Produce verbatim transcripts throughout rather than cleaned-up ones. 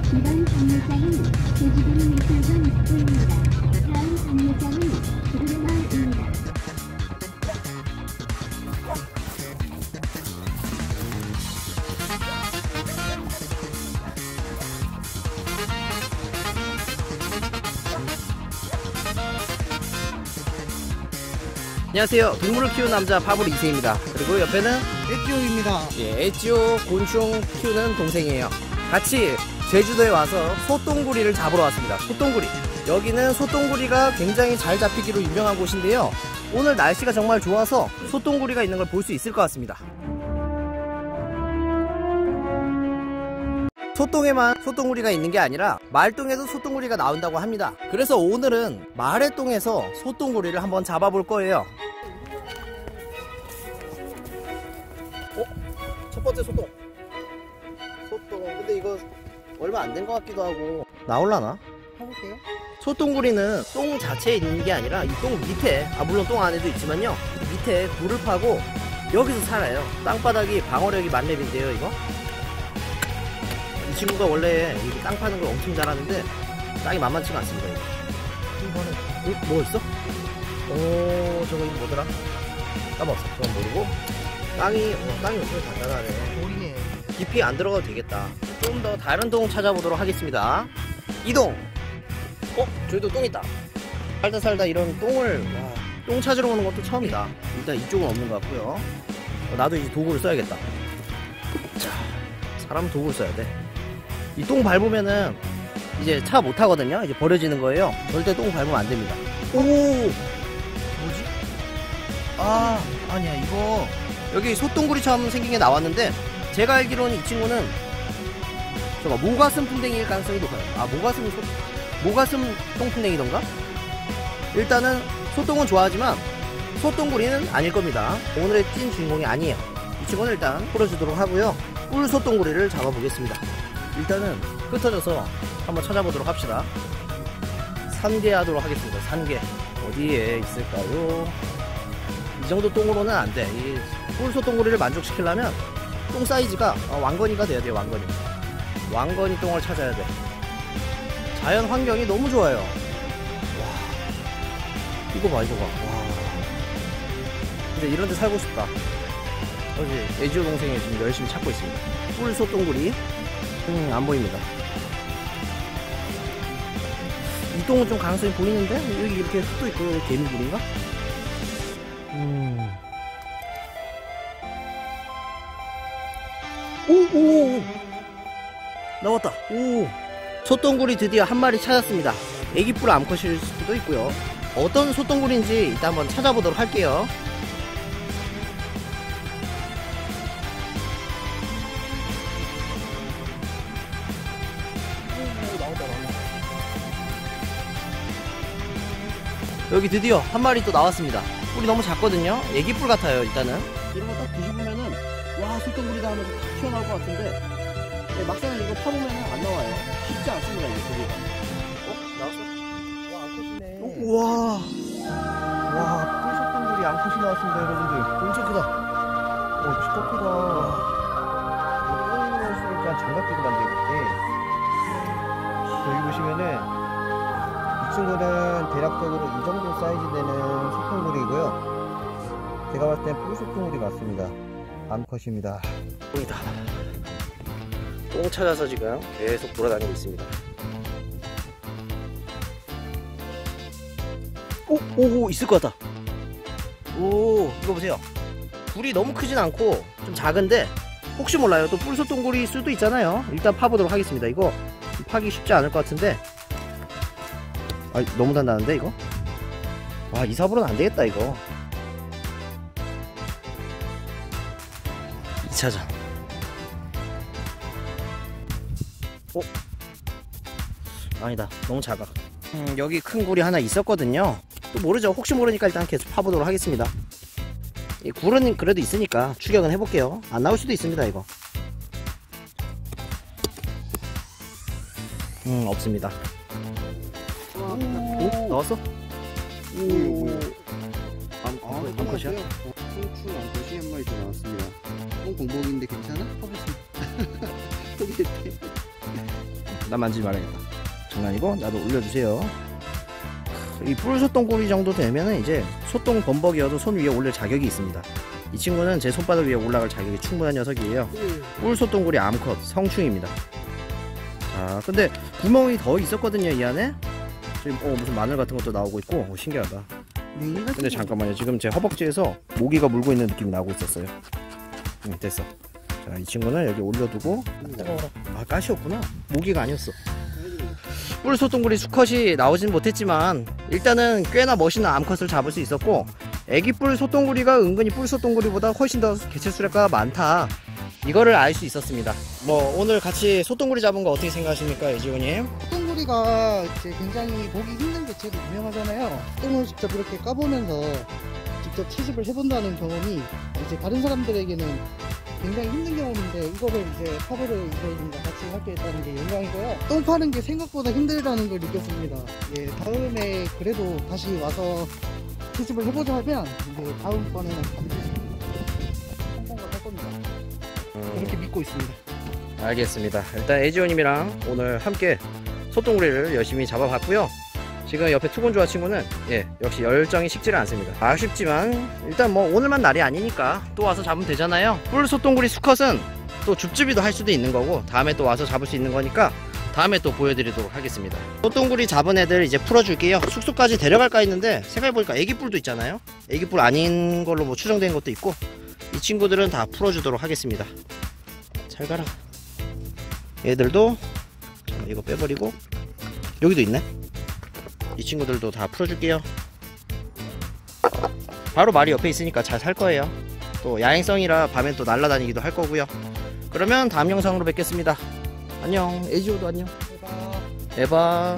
이번 정류장은 제주도로 미술관 입구입니다. 다음 정류장은 구르마을입니다. 안녕하세요. 동물을 키우는 남자 파브르 이세입니다. 그리고 옆에는 엣지오입니다. 예, 엣지오 곤충 키우는 동생이에요. 같이 제주도에 와서 소똥구리를 잡으러 왔습니다. 소똥구리. 여기는 소똥구리가 굉장히 잘 잡히기로 유명한 곳인데요. 오늘 날씨가 정말 좋아서 소똥구리가 있는 걸 볼 수 있을 것 같습니다. 소똥에만 소똥구리가 있는 게 아니라 말똥에도 소똥구리가 나온다고 합니다. 그래서 오늘은 말해똥에서 소똥구리를 한번 잡아볼 거예요. 어? 첫 번째 소똥. 소똥. 근데 이거 얼마 안 된 것 같기도 하고. 나올라나? 해볼게요. 소똥구리는 똥 자체에 있는 게 아니라 이 똥 밑에, 아 물론 똥 안에도 있지만요, 밑에 굴을 파고 여기서 살아요. 땅바닥이 방어력이 만렙인데요 이거. 이 친구가 원래 이렇게 땅 파는 걸 엄청 잘하는데 땅이 만만치가 않습니다. 이거. 이거는 어? 뭐 있어? 오, 저거 이거 뭐더라? 까먹었어. 저건 모르고. 땅이 어, 땅이 엄청 단단하네. 보이네. 깊이 안 들어가도 되겠다. 좀 더 다른 똥 찾아보도록 하겠습니다. 이동. 어? 저기도 똥 있다. 살다 살다 이런 똥을, 와, 똥 찾으러 오는 것도 처음이다. 일단 이쪽은 없는 것 같고요. 어, 나도 이제 도구를 써야겠다. 자, 사람 도구를 써야 돼. 이 똥 밟으면은 이제 차 못 타거든요. 이제 버려지는 거예요. 절대 똥 밟으면 안 됩니다. 오, 뭐지? 아, 아니야 이거 여기 소똥구리처럼 생긴 게 나왔는데, 제가 알기로는 이 친구는 저거 모가슴 풍뎅이일 가능성이 높아요. 아, 모가슴이 소, 모가슴 똥풍뎅이던가? 일단은 소똥은 좋아하지만 소똥구리는 아닐 겁니다. 오늘의 찐 주인공이 아니에요. 이 친구는 일단 풀어주도록 하고요. 꿀 소똥구리를 잡아보겠습니다. 일단은 흩어져서 한번 찾아보도록 합시다. 산개하도록 하겠습니다. 산개 어디에 있을까요? 이 정도 똥으로는 안 돼. 이 꿀 소똥구리를 만족시키려면 똥 사이즈가 왕건이가 돼야 돼요. 왕건이 왕건이 똥을 찾아야 돼. 자연 환경이 너무 좋아요. 와, 이거 봐 이거 봐. 와, 근데 이런 데 살고 싶다. 어디 애지오 동생이 지금 열심히 찾고 있습니다. 꿀 소똥구리. 음, 안 보입니다. 이 똥은 좀 가능성이 보이는데? 여기 이렇게 흙도 있고, 여기 개미굴인가? 음. 오, 오, 오! 나왔다. 오! 소똥구리 드디어 한 마리 찾았습니다. 애기뿔 암컷일 수도 있고요. 어떤 소똥구리인지 일단 한번 찾아보도록 할게요. 여기 드디어 한 마리 또 나왔습니다. 뿔이 너무 작거든요. 애기뿔 같아요. 일단은 이런 거 딱 뒤집으면은 와, 소똥구리다 하면서 탁 튀어나올 것 같은데, 네, 막상 이거 파보면은 안 나와요. 쉽지 않습니다. 이게 소리가. 어? 나왔어? 와, 암컷이네. 우와, 와, 뿔 소똥구리 암컷이 나왔습니다. 여러분들 엄청 크다. 오, 진짜 크다. 뿔 있으니까 장갑 끼고 만들겠지. 여기 보시면은 이 친구는 대략적으로 이 정도 사이즈 되는 소똥구리고요. 제가 봤을 땐 뿔소똥구리 맞습니다. 암컷입니다. 똥이다. 똥 찾아서 지금 계속 돌아다니고 있습니다. 오! 오! 오! 있을 것 같다. 오! 이거 보세요. 굴이 너무 크진 않고 좀 작은데, 혹시 몰라요. 또 뿔소똥구리일 수도 있잖아요. 일단 파보도록 하겠습니다. 이거 파기 쉽지 않을 것 같은데, 아, 너무 단단한데 이거? 와, 이 삽으로는 안 되겠다 이거. 이 차전. 어? 아니다, 너무 작아. 음, 여기 큰 굴이 하나 있었거든요. 또 모르죠. 혹시 모르니까 일단 계속 파보도록 하겠습니다. 이 굴은 그래도 있으니까 추격은 해볼게요. 안 나올 수도 있습니다 이거. 음, 없습니다. 오, 나왔어? 오, 아, 암컷이야? 송추 암컷이 한 마리 더 나왔습니다. 똥 공복인데 괜찮아? 포기했대. 나 만지지 말아야겠다. 장난이고 나도 올려주세요. 이 뿔소똥구리 정도 되면은 이제 소똥 범벅이어도 손 위에 올릴 자격이 있습니다. 이 친구는 제 손바닥 위에 올라갈 자격이 충분한 녀석이에요. 뿔소똥구리 암컷 성충입니다. 자, 근데 구멍이 더 있었거든요, 이 안에. 지금 어 무슨 마늘 같은 것도 나오고 있고 어, 신기하다. 근데 잠깐만요, 지금 제 허벅지에서 모기가 물고 있는 느낌이 나고 있었어요. 응, 됐어. 자, 이 친구는 여기 올려두고. 아, 가시였구나. 모기가 아니었어. 뿔소똥구리 수컷이 나오진 못했지만 일단은 꽤나 멋있는 암컷을 잡을 수 있었고, 애기 뿔소똥구리가 은근히 뿔소똥구리보다 훨씬 더 개체수가 많다, 이거를 알 수 있었습니다. 뭐 오늘 같이 소똥구리 잡은 거 어떻게 생각하십니까, 이지호님? 소똥구리가 이제 굉장히 보기 힘든 개체로 유명하잖아요. 똥을 직접 이렇게 까보면서 직접 채집을 해본다는 경험이 이제 다른 사람들에게는 굉장히 힘든 경험인데, 이거를 이제 파브를 이제 같이 하게 됐다는 게 영광이고요. 똥 파는 게 생각보다 힘들다는 걸 느꼈습니다. 예, 다음에 그래도 다시 와서 채집을 해보자 하면 이제 다음번에는 반드시 성공을 할 겁니다. 그렇게 믿고 있습니다. 알겠습니다. 일단 에지오님이랑 오늘 함께 소똥구리를 열심히 잡아봤고요. 지금 옆에 투곤조아 친구는 예 역시 열정이 식지를 않습니다. 아쉽지만 일단 뭐 오늘만 날이 아니니까 또 와서 잡으면 되잖아요. 뿔소똥구리 수컷은 또 줍줍이도 할 수도 있는 거고, 다음에 또 와서 잡을 수 있는 거니까 다음에 또 보여드리도록 하겠습니다. 소똥구리 잡은 애들 이제 풀어줄게요. 숙소까지 데려갈까 했는데 생각해보니까 애기뿔도 있잖아요. 애기뿔 아닌 걸로 뭐 추정된 것도 있고, 이 친구들은 다 풀어주도록 하겠습니다. 잘 가라. 얘들도 자, 이거 빼버리고, 여기도 있네. 이 친구들도 다 풀어줄게요. 바로 말이 옆에 있으니까 잘 살 거예요. 또 야행성이라 밤엔 또 날아다니기도 할 거고요. 그러면 다음 영상으로 뵙겠습니다. 안녕. 에지오도 안녕. 에바.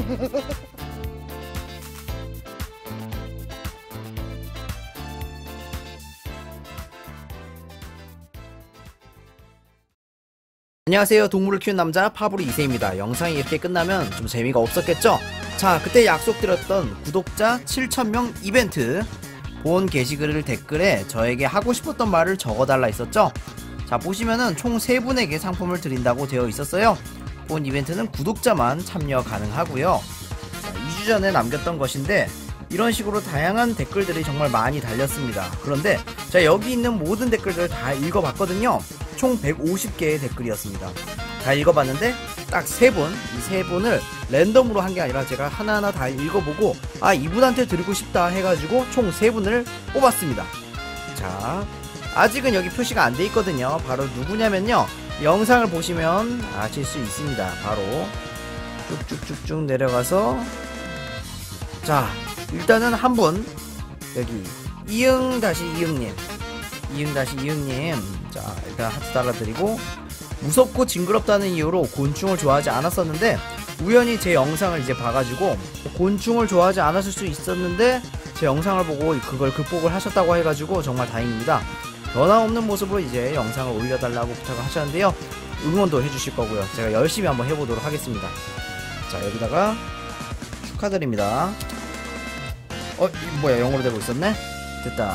안녕하세요. 동물을 키우는 남자 파브리 이세입니다. 영상이 이렇게 끝나면 좀 재미가 없었겠죠? 자, 그때 약속드렸던 구독자 칠천 명 이벤트, 본 게시글 댓글에 저에게 하고 싶었던 말을 적어달라 했었죠? 자, 보시면은 총 세 분에게 상품을 드린다고 되어 있었어요. 본 이벤트는 구독자만 참여 가능하고요. 자, 이 주 전에 남겼던 것인데 이런 식으로 다양한 댓글들이 정말 많이 달렸습니다. 그런데 자, 여기 있는 모든 댓글들을 다 읽어봤거든요. 총 백오십 개의 댓글이었습니다. 다 읽어봤는데 딱 세 분, 이 세 분을 랜덤으로 한 게 아니라 제가 하나하나 다 읽어보고 아, 이분한테 드리고 싶다 해가지고 총 세 분을 뽑았습니다. 자, 아직은 여기 표시가 안 돼 있거든요. 바로 누구냐면요, 영상을 보시면 아실 수 있습니다. 바로 쭉쭉쭉쭉 내려가서, 자, 일단은 한 분, 여기 이응-이응님, 이응-이응님, 자, 일단 하트 달아드리고, 무섭고 징그럽다는 이유로 곤충을 좋아하지 않았었는데 우연히 제 영상을 이제 봐가지고 곤충을 좋아하지 않았을 수 있었는데 제 영상을 보고 그걸 극복을 하셨다고 해가지고 정말 다행입니다. 변함없는 모습으로 이제 영상을 올려달라고 부탁을 하셨는데요, 응원도 해주실 거고요. 제가 열심히 한번 해보도록 하겠습니다. 자, 여기다가 축하드립니다. 어, 이거 뭐야, 영어로 되고 있었네? 됐다.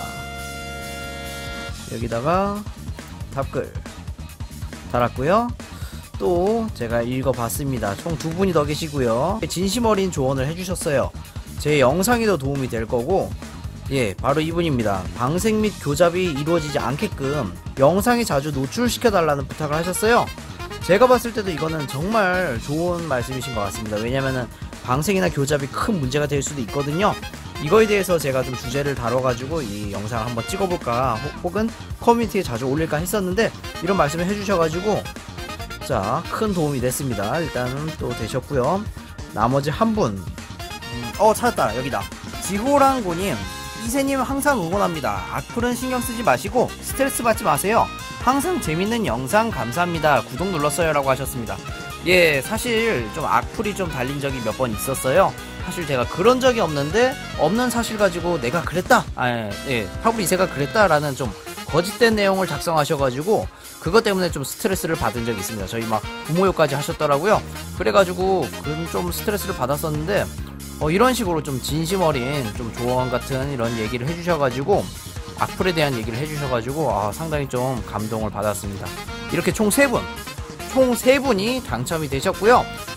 여기다가 답글 달았고요. 또 제가 읽어봤습니다. 총 두 분이 더 계시고요. 진심 어린 조언을 해주셨어요. 제 영상에도 도움이 될 거고, 예, 바로 이분입니다. 방생 및 교잡이 이루어지지 않게끔 영상에 자주 노출시켜달라는 부탁을 하셨어요. 제가 봤을 때도 이거는 정말 좋은 말씀이신 것 같습니다. 왜냐면은 방생이나 교잡이 큰 문제가 될 수도 있거든요. 이거에 대해서 제가 좀 주제를 다뤄가지고 이 영상을 한번 찍어볼까, 혹은 커뮤니티에 자주 올릴까 했었는데 이런 말씀을 해주셔가지고 자, 큰 도움이 됐습니다. 일단은 또 되셨고요. 나머지 한 분, 음, 어 찾았다. 여기다. 지호랑고님, 이세님 항상 응원합니다. 악플은 신경 쓰지 마시고 스트레스 받지 마세요. 항상 재밌는 영상 감사합니다. 구독 눌렀어요 라고 하셨습니다. 예, 사실 좀 악플이 좀 달린 적이 몇 번 있었어요. 사실 제가 그런 적이 없는데 없는 사실 가지고 내가 그랬다, 아, 예, 파브리 이세가 그랬다라는 좀 거짓된 내용을 작성하셔가지고 그것 때문에 좀 스트레스를 받은 적이 있습니다. 저희 막 부모욕까지 하셨더라고요. 그래가지고 그 좀 스트레스를 받았었는데 어, 이런 식으로 좀 진심 어린 좀 조언 같은 이런 얘기를 해주셔가지고 악플에 대한 얘기를 해주셔가지고 아, 상당히 좀 감동을 받았습니다. 이렇게 총 세 분, 총 세 분이 당첨이 되셨고요.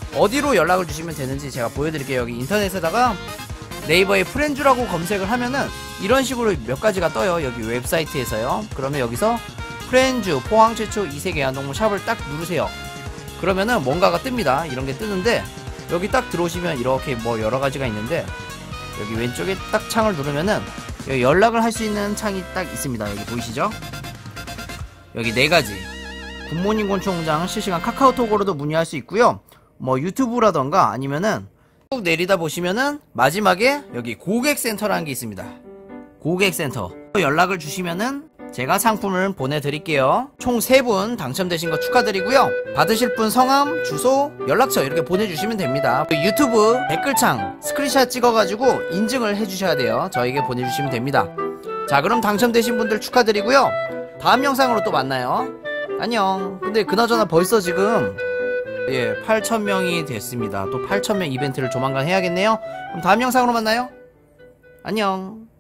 어디로 연락을 주시면 되는지 제가 보여드릴게요. 여기 인터넷에다가 네이버에 프렌즈라고 검색을 하면은 이런 식으로 몇 가지가 떠요. 여기 웹사이트에서요. 그러면 여기서 프렌즈 포항 최초 이색 애완동물 샵을 딱 누르세요. 그러면은 뭔가가 뜹니다. 이런 게 뜨는데 여기 딱 들어오시면 이렇게 뭐 여러 가지가 있는데 여기 왼쪽에 딱 창을 누르면은 여기 연락을 할 수 있는 창이 딱 있습니다. 여기 보이시죠? 여기 네 가지. 굿모닝 곤충장 실시간 카카오톡으로도 문의할 수 있고요. 뭐 유튜브라던가 아니면은 쭉 내리다 보시면은 마지막에 여기 고객센터라는 게 있습니다. 고객센터 연락을 주시면은 제가 상품을 보내드릴게요. 총 세 분 당첨되신 거 축하드리고요. 받으실 분 성함, 주소, 연락처 이렇게 보내주시면 됩니다. 유튜브 댓글창 스크린샷 찍어가지고 인증을 해주셔야 돼요. 저에게 보내주시면 됩니다. 자, 그럼 당첨되신 분들 축하드리고요. 다음 영상으로 또 만나요. 안녕. 근데 그나저나 벌써 지금 예 팔천 명이 됐습니다. 또 팔천 명 이벤트를 조만간 해야겠네요. 그럼 다음 영상으로 만나요. 안녕.